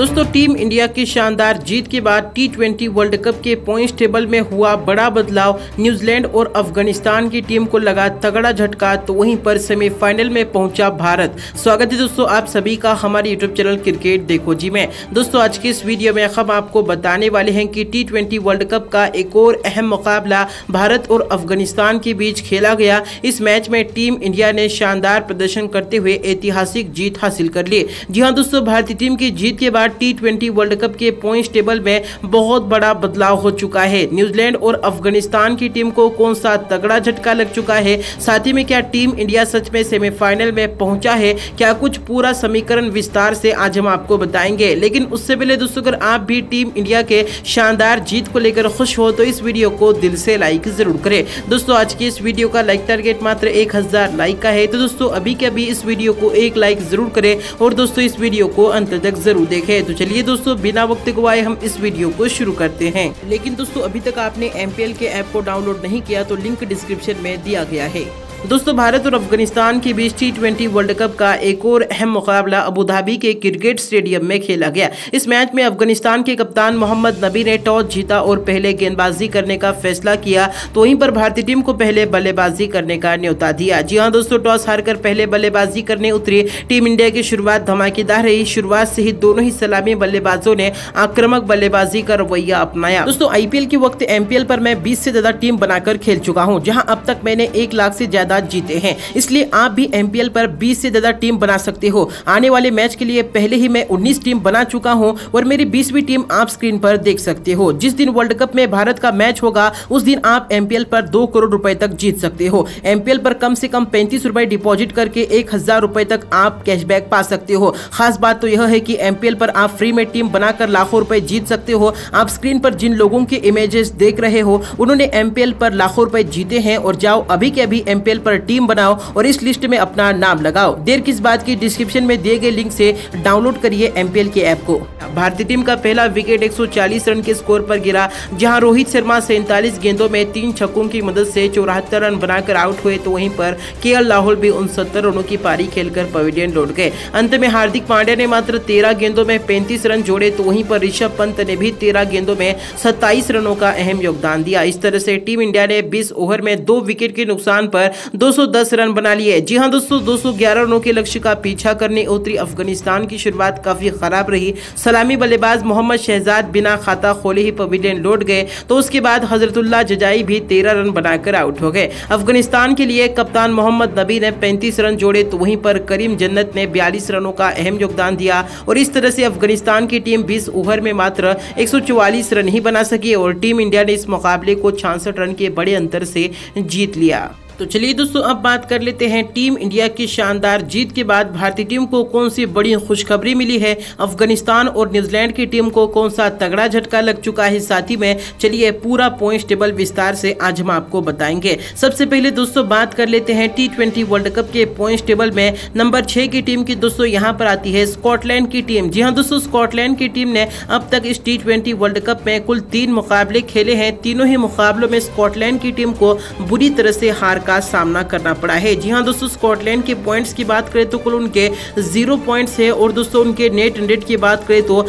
दोस्तों team India की शानदार जीत के बाद T20 वर्ल्ड कप के पॉइंट्स टेबल में हुआ बड़ा बदलाव। न्यूजीलैंड और अफगानिस्तान की टीम को लगा तगड़ा झटका, तो वहीं पर सेमीफाइनल में पहुंचा भारत। स्वागत है दोस्तों आप सभी का हमारे यूट्यूब चैनल क्रिकेट देखो जी में। दोस्तों आज की इस वीडियो में हम आपको बताने वाले हैं कि T20 वर्ल्ड कप का एक और अहम मुकाबला भारत और अफगानिस्तान के बीच खेला गया। इस मैच में टीम इंडिया ने शानदार प्रदर्शन करते हुए ऐतिहासिक जीत हासिल कर ली। जी हाँ दोस्तों, भारतीय टीम की जीत के बाद T20 वर्ल्ड कप के पॉइंट्स टेबल में बहुत बड़ा बदलाव हो चुका है। न्यूजीलैंड और अफगानिस्तान की टीम को कौन सा तगड़ा झटका लग चुका है, साथ ही में क्या टीम इंडिया सच में सेमीफाइनल में पहुंचा है, क्या कुछ पूरा समीकरण विस्तार से आज हम आपको बताएंगे। लेकिन उससे पहले दोस्तों अगर आप भी टीम इंडिया के शानदार जीत को लेकर खुश हो तो इस वीडियो को दिल से लाइक जरूर करें। दोस्तों आज की इस वीडियो का लाइक टारगेट मात्र 1000 लाइक का है, तो दोस्तों अभी के अभी इस वीडियो को एक लाइक जरूर करें और दोस्तों इस वीडियो को अंत तक जरूर देखें। तो चलिए दोस्तों बिना वक्त गवाए हम इस वीडियो को शुरू करते हैं। लेकिन दोस्तों अभी तक आपने MPL के ऐप को डाउनलोड नहीं किया तो लिंक डिस्क्रिप्शन में दिया गया है। दोस्तों भारत और अफगानिस्तान के बीच T20 वर्ल्ड कप का एक और अहम मुकाबला अबू धाबी के क्रिकेट स्टेडियम में खेला गया। इस मैच में अफगानिस्तान के कप्तान मोहम्मद नबी ने टॉस जीता और पहले गेंदबाजी करने का फैसला किया, तो वहीं पर भारतीय टीम को पहले बल्लेबाजी करने का न्योता दिया। जी हां दोस्तों, टॉस हारकर पहले बल्लेबाजी करने उतरी टीम इंडिया की शुरुआत धमाकेदार रही। शुरुआत से ही दोनों ही सलामी बल्लेबाजों ने आक्रामक बल्लेबाजी का रवैया अपनाया। दोस्तों IPL के वक्त MPL पर मैं 20 से ज्यादा टीम बनाकर खेल चुका हूँ, जहाँ अब तक मैंने 1 लाख से ज्यादा जीते हैं। इसलिए आप भी MPL पर 20 से ज्यादा टीम बना सकते हो। आने वाले मैच के लिए पहले ही मैं 19 टीम बना चुका हूं और मेरी 20वीं टीम आप स्क्रीन पर देख सकते हो। जिस दिन वर्ल्ड कप में भारत का मैच होगा उस दिन आप MPL पर 2 करोड़ रुपए तक जीत सकते हो। MPL पर कम से कम 35 रुपए डिपॉजिट करके 1000 रुपए तक आप कैशबैक पा सकते हो। खास बात तो यह है कि MPL पर आप फ्री में टीम बनाकर लाखों रुपए जीत सकते हो। आप स्क्रीन पर जिन लोगों के इमेजेस देख रहे हो उन्होंने MPL पर लाखों रुपए जीते हैं, और जाओ अभी के अभी MPL पर टीम बनाओ और इस लिस्ट में अपना नाम लगाओ। देर किस बात की, डिस्क्रिप्शन में दिए गए लिंक से डाउनलोड करिए MPL के ऐप को। भारतीय टीम का पहला विकेट 140 रन के स्कोर पर गिरा, जहां रोहित शर्मा 47 गेंदों में 3 छक्कों की मदद से 74 रन बनाकर आउट हुए, तो वहीं पर KL राहुल भी 69 रनों की पारी खेलकर पवेलियन लौट गए। अंत में हार्दिक पांड्या ने मात्र 13 गेंदों में 35 रन जोड़े, तो वहीं पर ऋषभ पंत ने भी 13 गेंदों में 27 रनों का अहम योगदान दिया। इस तरह से टीम इंडिया ने 20 ओवर में 2 विकेट के नुकसान पर 210 रन बना लिए। जी हां दोस्तों, 211 रनों के लक्ष्य का पीछा करने उतरी अफगानिस्तान की शुरुआत काफी खराब रही। सलामी बल्लेबाज मोहम्मद शहजाद बिना खाता खोले ही पवेलियन लौट गए, तो उसके बाद हजरतुल्लाह जजाई भी 13 रन बनाकर आउट हो गए। अफगानिस्तान के लिए कप्तान मोहम्मद नबी ने 35 रन जोड़े, तो वहीं पर करीम जन्नत ने 42 रनों का अहम योगदान दिया, और इस तरह से अफगानिस्तान की टीम 20 ओवर में मात्र 144 रन ही बना सकी और टीम इंडिया ने इस मुकाबले को 66 रन के बड़े अंतर से जीत लिया। तो चलिए दोस्तों अब बात कर लेते हैं टीम इंडिया की शानदार जीत के बाद भारतीय टीम को कौन सी बड़ी खुशखबरी मिली है, अफगानिस्तान और न्यूजीलैंड की टीम को कौन सा तगड़ा झटका लग चुका है। साथ ही में चलिए पूरा पॉइंट्स टेबल विस्तार से आज हम आपको बताएंगे। सबसे पहले दोस्तों बात कर लेते हैं T20 वर्ल्ड कप के पॉइंट्स टेबल में नंबर 6 की टीम की। दोस्तों यहाँ पर आती है स्कॉटलैंड की टीम। जी हाँ दोस्तों, स्कॉटलैंड की टीम ने अब तक इस T20 वर्ल्ड कप में कुल 3 मुकाबले खेले हैं। तीनों ही मुकाबलों में स्कॉटलैंड की टीम को बुरी तरह से हार का सामना करना पड़ा है। जी हां दोस्तों, स्कॉटलैंड के पॉइंट्स की बात करें तो कुल उनके 0 पॉइंट्स है, और दोस्तों उनके नेट रन रेट की बात करें तो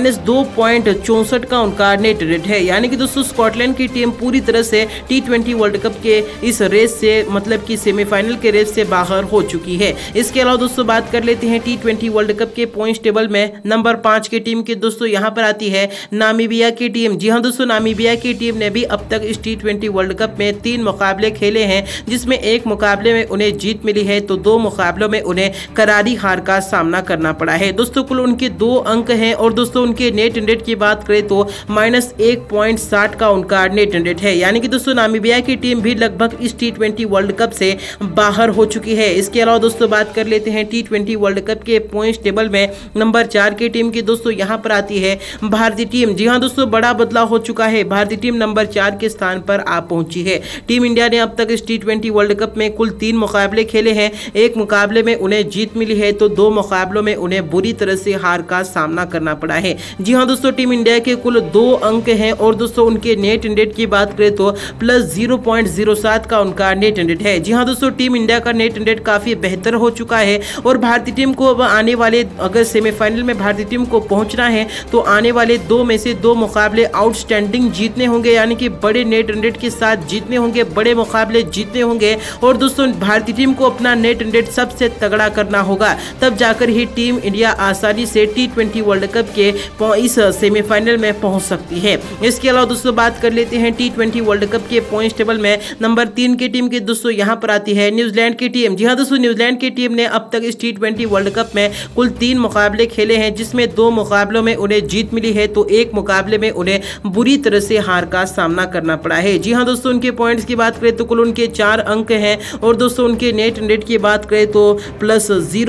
-2.64 का उनका नेट रन रेट है। यानी कि दोस्तों स्कॉटलैंड की टीम पूरी तरह से T20 वर्ल्ड कप के इस रेस से, मतलब कि सेमीफाइनल के रेस से बाहर हो चुकी है। इसके अलावा दोस्तों बात कर लेते हैं T20 वर्ल्ड कप के पॉइंट्स टेबल में नंबर 5 की टीम की। दोस्तों यहाँ पर आती है नामीबिया की टीम। जी हाँ दोस्तों, नामीबिया की टीम ने भी अब तक इस T20 वर्ल्ड कप में 3 मुकाबले खेले हैं, जिसमें एक मुकाबले में उन्हें जीत मिली है, तो 2 मुकाबलों में उन्हें करारी हार का सामना करना पड़ा है। दोस्तों कुल उनके 2 अंक हैं, और दोस्तों उनके नेट रन रेट की बात करें तो -1.60 का उनका नेट रन रेट है। यानी कि दोस्तों नामीबिया की टीम भी लगभग इस T20 वर्ल्ड कप से बाहर हो चुकी है। इसके अलावा दोस्तों बात कर लेते हैं T20 वर्ल्ड कप के पॉइंट्स टेबल में नंबर 4 की टीम की। दोस्तों यहाँ पर आती है भारतीय टीम। जी हाँ दोस्तों, बड़ा बदलाव हो चुका है। भारतीय टीम नंबर 4 के स्थान पर आ पहुंची है। टीम इंडिया ने अब तक इस T20 T20 वर्ल्ड कप में कुल 3 मुकाबले खेले हैं। एक मुकाबले में उन्हें जीत मिली है तो 2 मुकाबलों में उन्हें बुरी तरह से हार का सामना करना पड़ा है। जी हाँ दोस्तों, टीम इंडिया के कुल 2 अंक हैं और दोस्तों उनके नेट रन रेट की बात करें तो प्लस 0.07 का उनका नेट रन रेट है। जी हाँ दोस्तों, टीम इंडिया का नेट रन रेट काफी बेहतर हो चुका है और भारतीय टीम को अब आने वाले, अगर सेमीफाइनल में भारतीय टीम को पहुंचना है तो आने वाले 2 में से 2 मुकाबले आउटस्टैंडिंग जीतने होंगे, यानी कि बड़े नेट रन रेट के साथ जीतने होंगे, बड़े मुकाबले जीतने होंगे और दोस्तों भारतीय टीम को अपना नेट रन रेट सबसे तगड़ा करना होगा, तब जाकर ही टीम इंडिया आसानी से T20 वर्ल्ड कप के इस सेमीफाइनल में पहुंच सकती है। इसके अलावा दोस्तों बात कर लेते हैं T20 वर्ल्ड कप के पॉइंट्स टेबल में नंबर 3 की टीम की दोस्तों यहां पर आती है न्यूजीलैंड की टीम। जी हां दोस्तों, न्यूजीलैंड की टीम ने अब तक इस T20 वर्ल्ड कप में कुल 3 मुकाबले खेले हैं, जिसमें 2 मुकाबलों में उन्हें जीत मिली है तो एक मुकाबले में उन्हें बुरी तरह से हार का सामना करना पड़ा है। जी हां दोस्तों, उनके पॉइंट्स की बात करें तो कुल उनके 4 अंक हैं और दोस्तों उनके नेट रन रेट की बात करें तो प्लस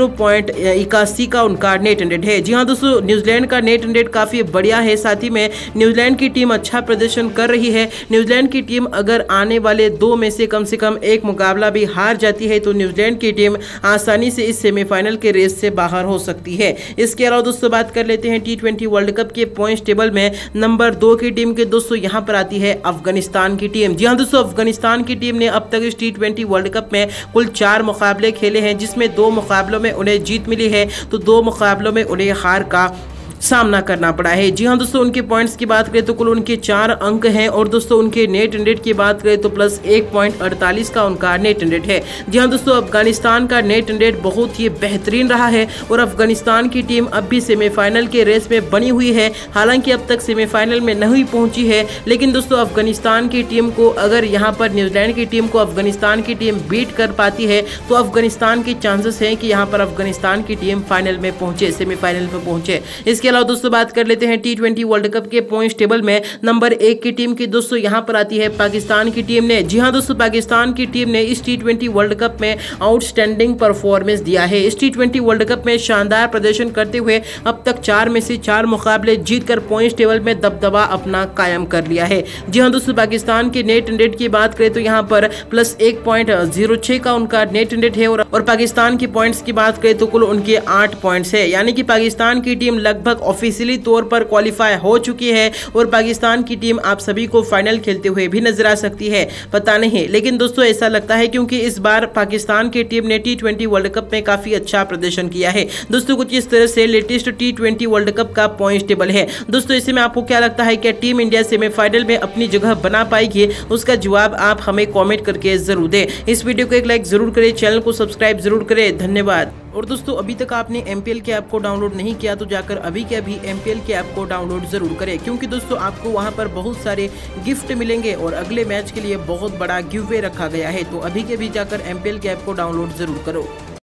0.81 का उनका नेट रन रेट है। जी हां दोस्तों, न्यूजीलैंड का नेट रन रेट काफी बढ़िया है, साथ ही में न्यूजीलैंड की टीम अच्छा प्रदर्शन कर रही है। न्यूजीलैंड की टीम अगर आने वाले 2 में से कम एक मुकाबला भी हार जाती है तो न्यूजीलैंड की टीम आसानी से इस सेमीफाइनल के रेस से बाहर हो सकती है। इसके अलावा दोस्तों बात कर लेते हैं T20 वर्ल्ड कप के पॉइंट्स टेबल में नंबर 2 की टीम के दोस्तों यहां पर आती है अफगानिस्तान की टीम। जी हां दोस्तों, अफगानिस्तान की टीम ने अब तक इस T20 वर्ल्ड कप में कुल 4 मुकाबले खेले हैं, जिसमें 2 मुकाबलों में उन्हें जीत मिली है तो 2 मुकाबलों में उन्हें हार का सामना करना पड़ा है। जी हां दोस्तों, उनके पॉइंट्स की बात करें तो कुल उनके 4 अंक हैं और दोस्तों उनके नेट रन रेट की बात करें तो प्लस 1.48 का उनका नेट रन रेट है। जी हां दोस्तों, अफगानिस्तान का नेट रन रेट बहुत ही बेहतरीन रहा है और अफगानिस्तान की टीम अब भी सेमीफाइनल के रेस में बनी हुई है। हालांकि अब तक सेमीफाइनल में नहीं पहुंची है, लेकिन दोस्तों अफगानिस्तान की टीम को अगर यहां पर न्यूजीलैंड की टीम को अफगानिस्तान की टीम बीट कर पाती है तो अफगानिस्तान के चांसेस हैं कि यहां पर अफगानिस्तान की टीम फाइनल में पहुंचे, सेमीफाइनल में पहुंचे। इसके अलावा दोस्तों बात कर लेते हैं T20 वर्ल्ड कप के पॉइंट्स टेबल में नंबर 1 की टीम की दोस्तों यहां पर आती है पाकिस्तान की टीम ने। जी हां दोस्तों, पाकिस्तान की टीम ने इस T20 वर्ल्ड कप में आउटस्टैंडिंग परफॉर्मेंस दिया है। इस T20 वर्ल्ड कप में शानदार प्रदर्शन करते हुए अब तक 4 में से 4 मुकाबले जीतकर पॉइंट्स टेबल में दबदबा अपना कायम कर लिया है। जी हां दोस्तों, पाकिस्तान के नेट रन रेट की बात करें तो यहां पर प्लस 1.06 का उनका नेट रन रेट है और पाकिस्तान की पॉइंट्स की बात करें तो कुल उनके 8 पॉइंट्स है, यानी कि पाकिस्तान की टीम लगभग ऑफिशियली तौर पर क्वालिफाई हो चुकी है और पाकिस्तान की टीम आप सभी को फाइनल खेलते हुए भी नजर आ सकती है, पता नहीं, लेकिन दोस्तों ऐसा लगता है क्योंकि इस बार पाकिस्तान की टीम ने T20 वर्ल्ड कप में काफी अच्छा प्रदर्शन किया है। दोस्तों कुछ इस तरह से लेटेस्ट T20 वर्ल्ड कप का पॉइंट्स टेबल है। दोस्तों इसमें आपको क्या लगता है, क्या टीम इंडिया सेमीफाइनल में अपनी जगह बना पाएगी? उसका जवाब आप हमें कॉमेंट करके जरूर दें। इस वीडियो को एक लाइक जरूर करें, चैनल को सब्सक्राइब जरूर करें। धन्यवाद। और दोस्तों अभी तक आपने MPL के ऐप को डाउनलोड नहीं किया तो जाकर अभी के अभी MPL के ऐप को डाउनलोड जरूर करें, क्योंकि दोस्तों आपको वहां पर बहुत सारे गिफ्ट मिलेंगे और अगले मैच के लिए बहुत बड़ा गिव अवे रखा गया है। तो अभी के अभी जाकर MPL के ऐप को डाउनलोड जरूर करो।